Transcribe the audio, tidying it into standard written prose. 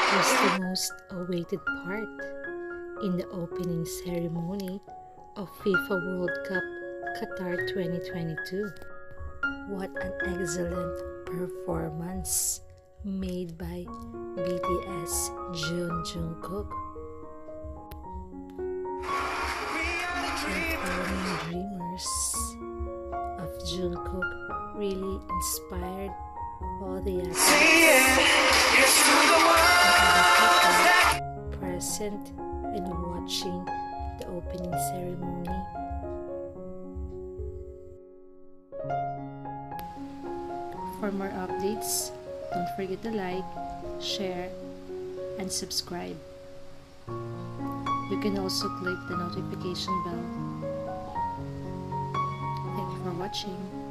was the most awaited part in the opening ceremony of FIFA World Cup Qatar 2022. What an excellent performance made by BTS JungKook. Performing Dreamers of JungKook really inspired all the people present and watching the opening ceremony. For more updates, don't forget to like, share, and subscribe. You can also click the notification bell. Thank you for watching.